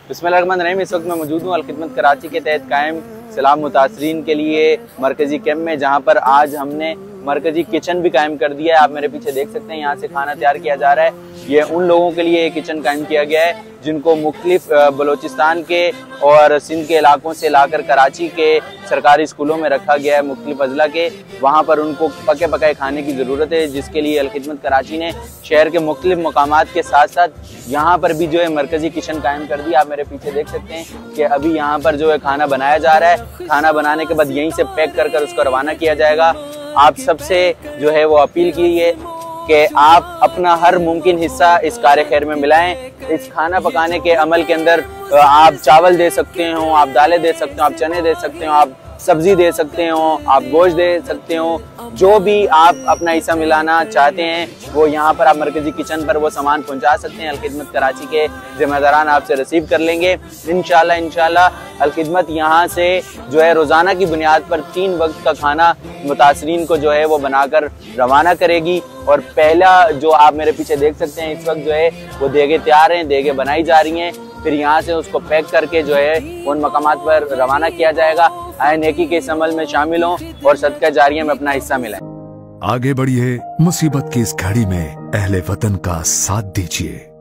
बिस्मिल्लाहिर्रहमानिर्रहीम। इस वक्त मैं मौजूद हूँ अलखिदमत कराची के तहत कायम सैलाब मुतासरीन के लिए मरकजी कैंप में, जहाँ पर आज हमने मरकजी किचन भी कायम कर दिया है। आप मेरे पीछे देख सकते हैं, यहाँ से खाना तैयार किया जा रहा है। ये उन लोगों के लिए किचन कायम किया गया है जिनको मुख्तलिफ बलोचिस्तान के और सिंध के इलाकों से लाकर कराची के सरकारी स्कूलों में रखा गया है, मुख्तलिफ अजला के। वहाँ पर उनको पके पकाए खाने की ज़रूरत है, जिसके लिए अलखिदमत कराची ने शहर के मुख्तलिफ मकामात के साथ साथ यहाँ पर भी जो है मरकजी किचन कायम कर दिया। आप मेरे पीछे देख सकते हैं कि अभी यहाँ पर जो है खाना बनाया जा रहा है। खाना बनाने के बाद यहीं से पैक कर उसको रवाना किया जाएगा। आप सबसे जो है वो अपील की है कि आप अपना हर मुमकिन हिस्सा इस कार्य खैर में मिलाएं। इस खाना पकाने के अमल के अंदर आप चावल दे सकते हो, आप दालें दे सकते हो, आप चने दे सकते हो, आप सब्जी दे सकते हो, आप गोश्त दे सकते हो। जो भी आप अपना हिस्सा मिलाना चाहते हैं वो यहाँ पर आप मरकजी किचन पर वो सामान पहुँचा सकते हैं। अलखिदमत कराची के जिम्मेदारान आपसे रिसीव कर लेंगे इंशाल्लाह। अलखिदमत यहाँ से जो है रोज़ाना की बुनियाद पर 3 वक्त का खाना मुतासरीन को जो है वो बनाकर रवाना करेगी। और पहला जो आप मेरे पीछे देख सकते हैं, इस वक्त जो है वो देगे तैयार हैं, देगे बनाई जा रही हैं। फिर यहाँ से उसको पैक करके जो है उन मकामात पर रवाना किया जाएगा। आए नेकी के इस अमल में शामिल हों और सदका जारिया में अपना हिस्सा मिलाएं। आगे बढ़िए, मुसीबत की इस घड़ी में अहले वतन का साथ दीजिए।